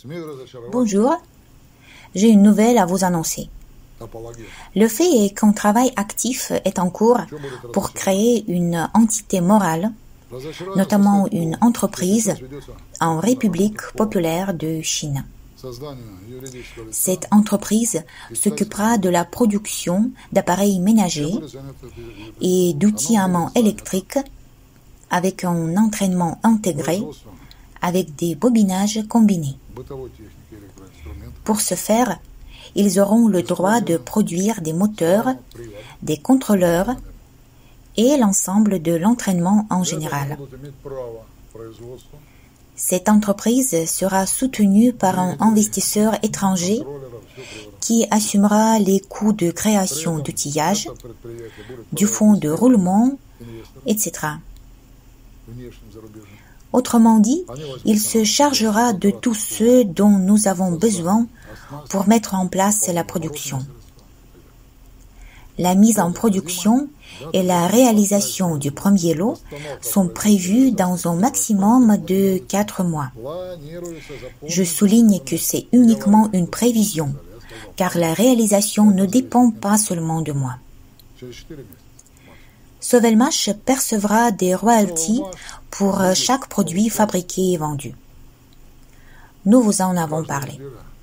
Bonjour, j'ai une nouvelle à vous annoncer. Le fait est qu'un travail actif est en cours pour créer une entité morale, notamment une entreprise en République populaire de Chine. Cette entreprise s'occupera de la production d'appareils ménagers et d'outils à main électriques avec un entraînement intégré avec des bobinages combinés. Pour ce faire, ils auront le droit de produire des moteurs, des contrôleurs et l'ensemble de l'entraînement en général. Cette entreprise sera soutenue par un investisseur étranger qui assumera les coûts de création d'outillage, du fonds de roulement, etc. Autrement dit, il se chargera de tout ce dont nous avons besoin pour mettre en place la production. La mise en production et la réalisation du premier lot sont prévues dans un maximum de 4 mois. Je souligne que c'est uniquement une prévision, car la réalisation ne dépend pas seulement de moi. Sovelmash percevra des royalties pour chaque produit fabriqué et vendu. Nous vous en avons parlé.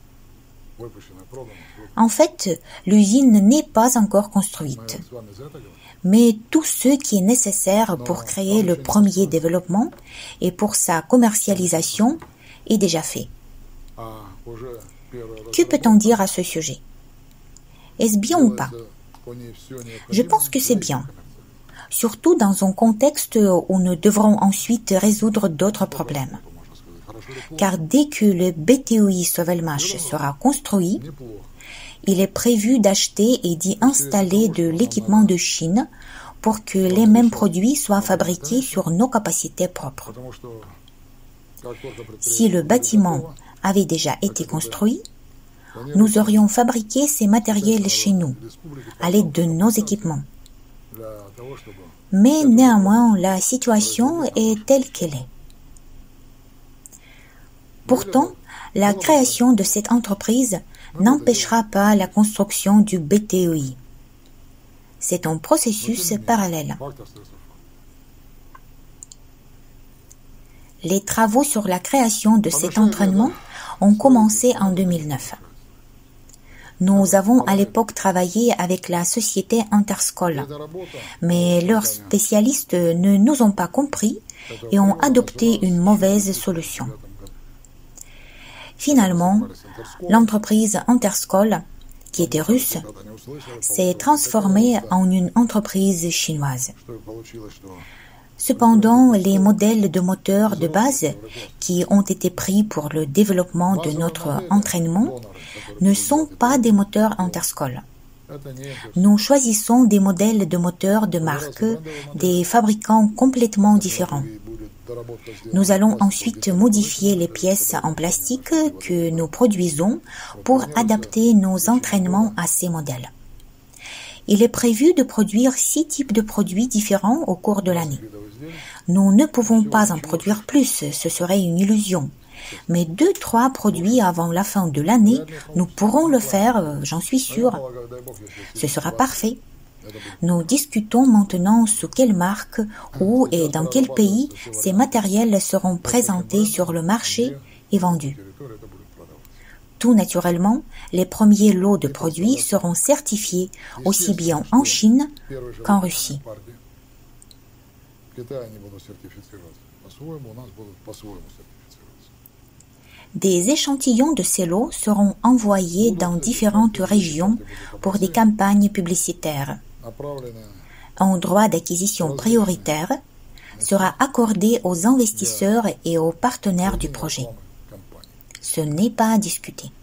En fait, l'usine n'est pas encore construite, mais tout ce qui est nécessaire pour créer le premier développement et pour sa commercialisation est déjà fait. Que peut-on dire à ce sujet? Est-ce bien ou pas? Je pense que c'est bien, surtout dans un contexte où nous devrons ensuite résoudre d'autres problèmes. Car dès que le BTOI Sovelmash sera construit, il est prévu d'acheter et d'y installer de l'équipement de Chine pour que les mêmes produits soient fabriqués sur nos capacités propres. Si le bâtiment avait déjà été construit, nous aurions fabriqué ces matériels chez nous, à l'aide de nos équipements. Mais néanmoins, la situation est telle qu'elle est. Pourtant, la création de cette entreprise n'empêchera pas la construction du BTOI. C'est un processus parallèle. Les travaux sur la création de cet entraînement ont commencé en 2009. Nous avons à l'époque travaillé avec la société Interscol, mais leurs spécialistes ne nous ont pas compris et ont adopté une mauvaise solution. Finalement, l'entreprise Interscol, qui était russe, s'est transformée en une entreprise chinoise. Cependant, les modèles de moteurs de base qui ont été pris pour le développement de notre entraînement ne sont pas des moteurs Interscol. Nous choisissons des modèles de moteurs de marque, des fabricants complètement différents. Nous allons ensuite modifier les pièces en plastique que nous produisons pour adapter nos entraînements à ces modèles. Il est prévu de produire 6 types de produits différents au cours de l'année. Nous ne pouvons pas en produire plus, ce serait une illusion. Mais 2-3 produits avant la fin de l'année, nous pourrons le faire, j'en suis sûre. Ce sera parfait. Nous discutons maintenant sous quelle marque, où et dans quel pays ces matériels seront présentés sur le marché et vendus. Tout naturellement, les premiers lots de produits seront certifiés aussi bien en Chine qu'en Russie. Des échantillons de ces lots seront envoyés dans différentes régions pour des campagnes publicitaires. Un droit d'acquisition prioritaire sera accordé aux investisseurs et aux partenaires du projet. Ce n'est pas à discuter.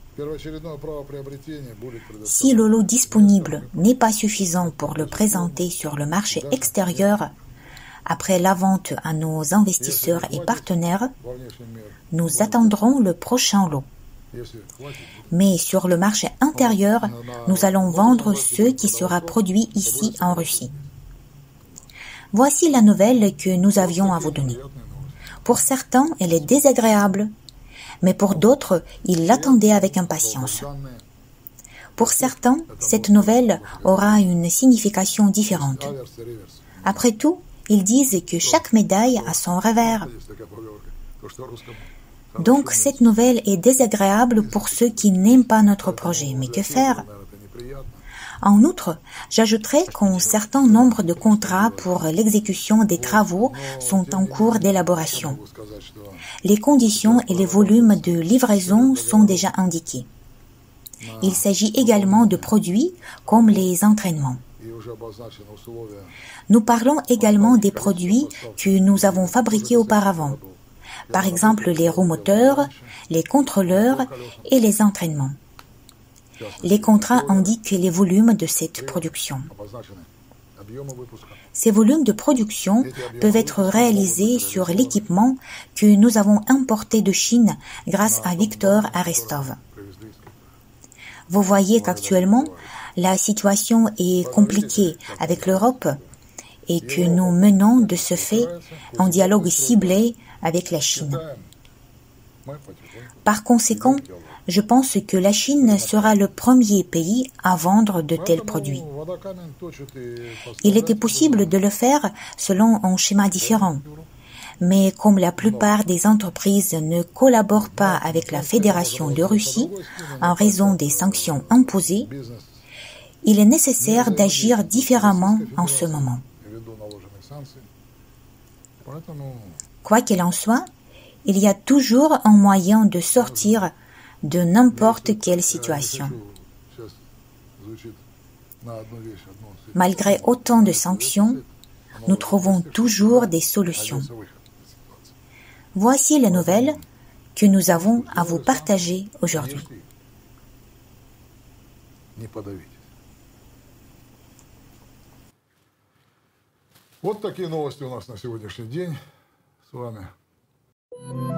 Si le lot disponible n'est pas suffisant pour le présenter sur le marché extérieur, après la vente à nos investisseurs et partenaires, nous attendrons le prochain lot. Mais sur le marché intérieur, nous allons vendre ce qui sera produit ici en Russie. Voici la nouvelle que nous avions à vous donner. Pour certains, elle est désagréable, mais pour d'autres, ils l'attendaient avec impatience. Pour certains, cette nouvelle aura une signification différente. Après tout, ils disent que chaque médaille a son revers. Donc cette nouvelle est désagréable pour ceux qui n'aiment pas notre projet. Mais que faire? En outre, j'ajouterai qu'un certain nombre de contrats pour l'exécution des travaux sont en cours d'élaboration. Les conditions et les volumes de livraison sont déjà indiqués. Il s'agit également de produits comme les entraînements. Nous parlons également des produits que nous avons fabriqués auparavant, par exemple les roues moteurs, les contrôleurs et les entraînements. Les contrats indiquent les volumes de cette production. Ces volumes de production peuvent être réalisés sur l'équipement que nous avons importé de Chine grâce à Viktor Arestov. Vous voyez qu'actuellement, la situation est compliquée avec l'Europe et que nous menons de ce fait un dialogue ciblé avec la Chine. Par conséquent, je pense que la Chine sera le premier pays à vendre de tels produits. Il était possible de le faire selon un schéma différent. Mais comme la plupart des entreprises ne collaborent pas avec la Fédération de Russie en raison des sanctions imposées, il est nécessaire d'agir différemment en ce moment. Quoi qu'il en soit, il y a toujours un moyen de sortir de n'importe quelle situation. Malgré autant de sanctions, nous trouvons toujours des solutions. Voici les nouvelles que nous avons à vous partager aujourd'hui. Вот такие новости у нас на сегодняшний день с вами.